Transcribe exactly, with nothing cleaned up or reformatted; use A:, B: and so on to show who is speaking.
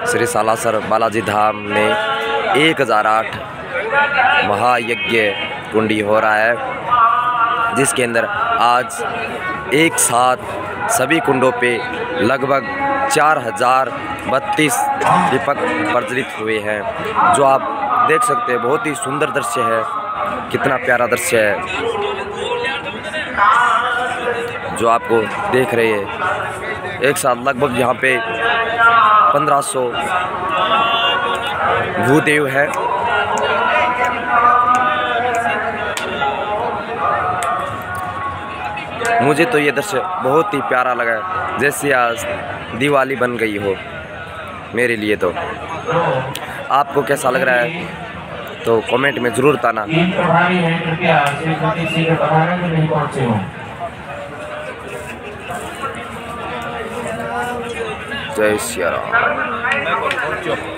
A: श्री सालासर बालाजी धाम में एक हज़ार आठ महायज्ञ कुंडी हो रहा है, जिसके अंदर आज एक साथ सभी कुंडों पे लगभग चार हजार बत्तीस दीपक प्रज्वलित हुए हैं, जो आप देख सकते हैं। बहुत ही सुंदर दृश्य है, कितना प्यारा दृश्य है जो आपको देख रहे हैं। एक साथ लगभग यहाँ पे पंद्रह सौ भूदेव है। मुझे तो ये दृश्य बहुत ही प्यारा लगा, जैसे आज दिवाली बन गई हो मेरे लिए। तो आपको कैसा लग रहा है तो कमेंट में ज़रूर बताना। जय श्री राम।